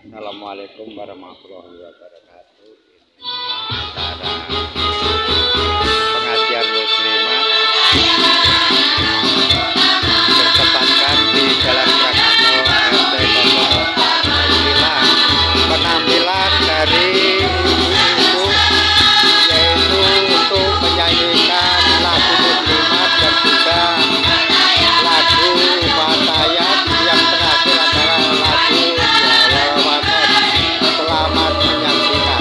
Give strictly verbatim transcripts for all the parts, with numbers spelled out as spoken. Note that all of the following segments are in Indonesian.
Assalamualaikum warahmatullahi wabarakatuh. Acara pengajian muslimat bertepatkan di Jalan Prakasa R T nol empat. Inilah penampilan dari ibu-ibu, yaitu untuk menyanyikan lagu muslimat dan juga lagu fatayat. Yang terakhir adalah lagu Jalawatan. Selamat menyaksikan.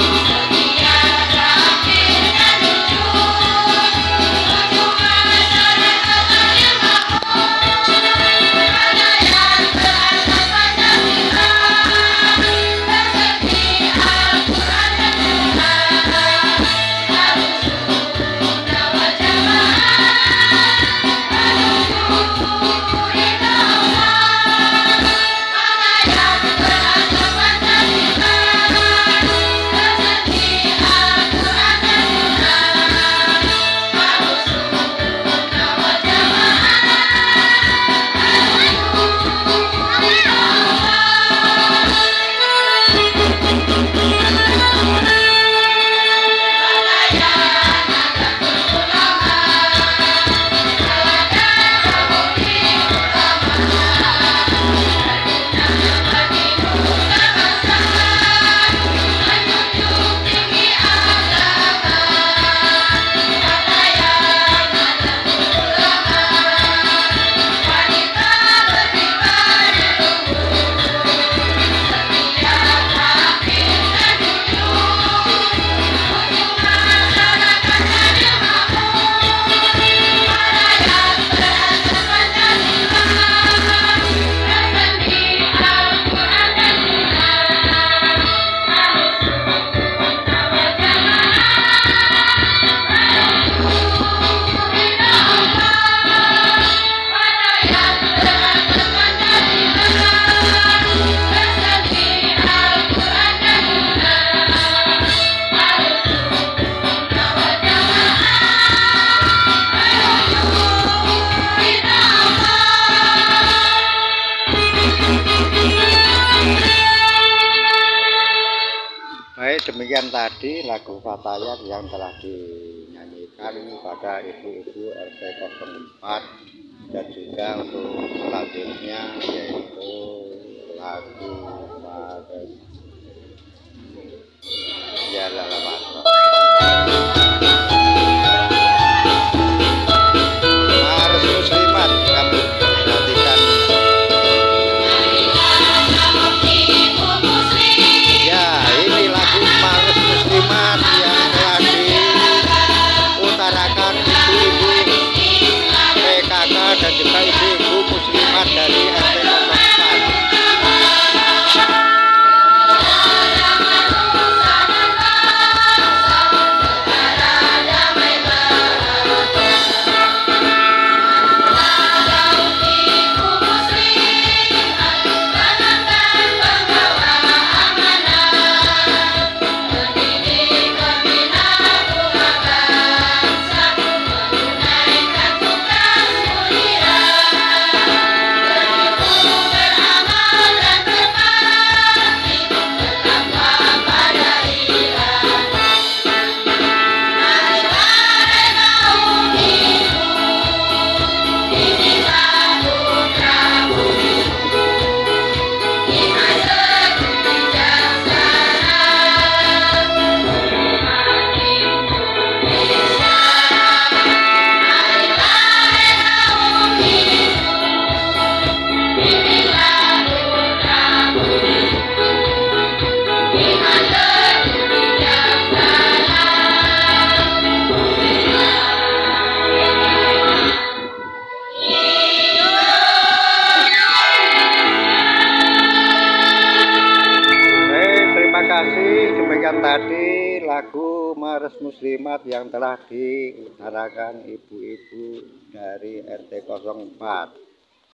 Baik, demikian tadi lagu fatayat yang telah dinyanyikan pada ibu-ibu R T nol empat, dan juga untuk selanjutnya yaitu lagu Jalawatan. Harus muslimat kamu perhatikan. Muslimat yang telah diutarakan ibu-ibu P K K dan juga ibu-ibu muslimat dari R T nol empat. Demikian tadi lagu Mares Muslimat yang telah diutarakan ibu-ibu dari R T nol empat.